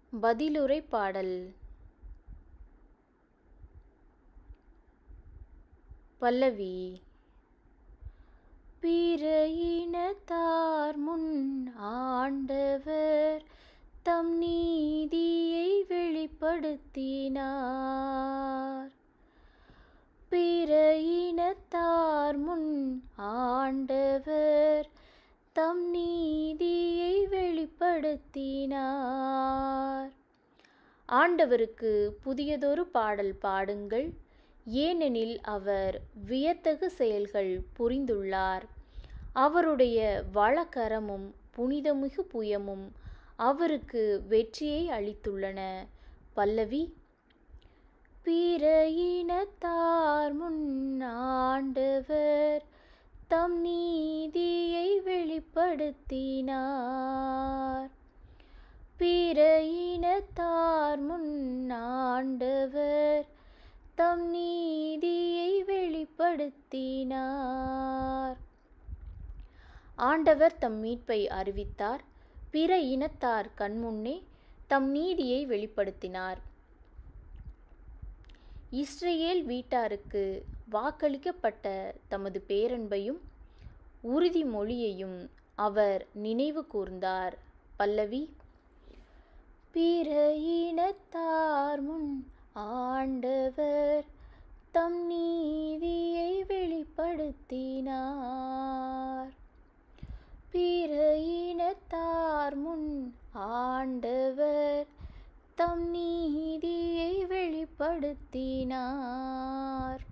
பதிலுரை பாடல். பல்லவி. பிற இனத்தார் முன் ஆண்டவர் தம் நீதியை வெளிப்படுத்தினார். பிற இனத்தார் முன் ஆண்டவர் தம் நீதியை வெளிப்படுத்தினார். ஆண்டவருக்கு புதியதொரு பாடல் பாடுங்கள், ஏனெனில் அவர் வியத்தகு செயல்கள் புரிந்துள்ளார். அவருடைய வலக்கரமும் புனிதமிகு புயமும் அவருக்கு வெற்றியை அளித்துள்ளன. பல்லவி. பிற இனத்தார் முன் ஆண்டவர் தம் நீதியை வெளிப்படுத்தினார். பிற இனத்தார் முன் ஆண்டவர் தம் நீதியை வெளிப்படுத்தினார். ஆண்டவர் தம் மீட்பை அறிவித்தார். பிற இனத்தார் கண்முன்னே தம் நீதியை வெளிப்படுத்தினார். இஸ்ரேல் வீட்டாருக்கு வாக்களிக்கப்பட்ட தமது பேரன்பையும் உறுதிமொழியையும் அவர் நினைவு கூர்ந்தார். பல்லவி. பிற இனத்தார் முன் ஆண்டவர் தம் நீதியை வெளிப்படுத்தினார். பிற இனத்தார் முன் ஆண்டவர் தம் நீதியை வெளிப்படுத்தினார்.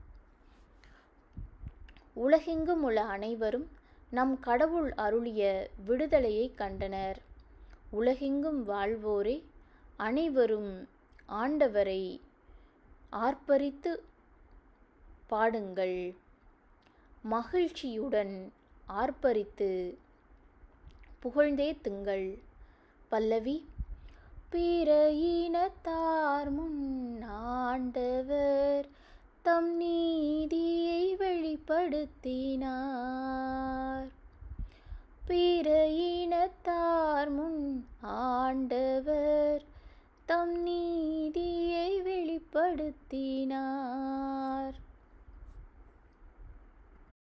உலகெங்கும் உள்ள அனைவரும் நம் கடவுள் அருளிய விடுதலையை கண்டனர். உலகெங்கும் வாழ்வோரே, அனைவரும் ஆண்டவரை ஆர்ப்பரித்து பாடுங்கள். மகிழ்ச்சியுடன் ஆர்ப்பரித்து புகழ்ந்தேத்துங்கள். பல்லவி. பிற இனத்தார் முன் ஆண்டவர் தம் நீதியை வெளிப்படுத்தினார். பிற இனத்தார் முன் ஆண்டவர் தம் நீதியை வெளிப்படுத்தினார்.